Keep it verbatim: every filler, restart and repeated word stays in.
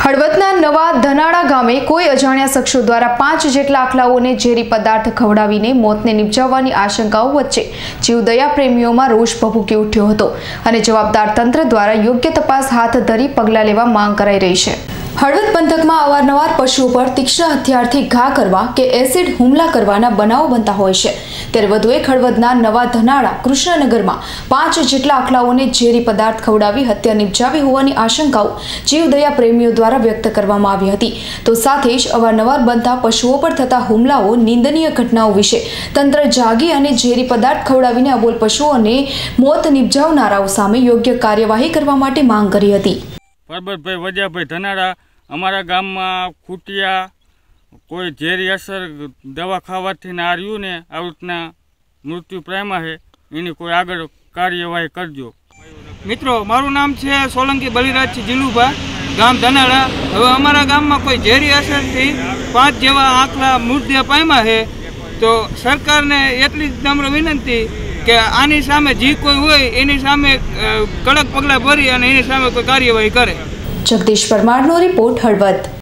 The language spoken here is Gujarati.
હળવદના નવા ધનાળા ગામે કોઈ અજાણ્યા શખ્સો દ્વારા પાંચ જેટલા આખલાઓને ઝેરી પદાર્થ ખવડાવીને મોતને નિપજાવવાની આશંકાઓ વચ્ચે જીવદયા પ્રેમીઓમાં રોષ ભભૂકી ઉઠ્યો હતો અને જવાબદાર તંત્ર દ્વારા યોગ્ય તપાસ હાથ ધરી પગલાં લેવા માંગ કરાઈ રહી છે। હળવદ પંથકમાં અવારનવાર પશુઓ પર તીક્ષ્ણ હથિયારથી ઘા કરવા કે એસિડ હુમલા કરવાના બનાવો બનતા હોય છે। ત્યારે વધુ એક હળવદના નવા ધનાળા કૃષ્ણનગરમાં પાંચ જેટલા આખલાઓને ઝેરી પદાર્થ ખવડાવી હત્યા નિપજાવી હોવાની આશંકાઓ જીવદયા પ્રેમીઓ દ્વારા વ્યક્ત કરવામાં આવી હતી। તો સાથે જ અવારનવાર બનતા પશુઓ પર થતા હુમલાઓ નિંદનીય ઘટનાઓ વિશે તંત્ર જાગી અને ઝેરી પદાર્થ ખવડાવીને અબોલ પશુઓને મોત નિપજાવનારાઓ સામે યોગ્ય કાર્યવાહી કરવા માટે માંગ કરી હતી। પરબતભાઈ વજાભાઈ ધનાળા અમારા ગામમાં ખૂટિયા કોઈ ઝેરી અસર દવા ખાવાથી આ રહ્યું ને આવી રીતના મૃત્યુ પામ્યા છે એની કોઈ આગળ કાર્યવાહી કરજો। મિત્રો મારું નામ છે સોલંકી બલિરાજસિંહ જીલુભા, ગામ ધનાળા। હવે અમારા ગામમાં કોઈ ઝેરી અસરથી પાંચ જેવા આંકડા મૃતદેહ પામ્યા છે, તો સરકારને એટલી જ નમ્ર વિનંતી કે આની સામે જે કોઈ હોય એની સામે કડક પગલાં ભરી અને એની સામે કોઈ કાર્યવાહી કરે। જગદીશ પરમારનો રિપોર્ટ, હળવદ।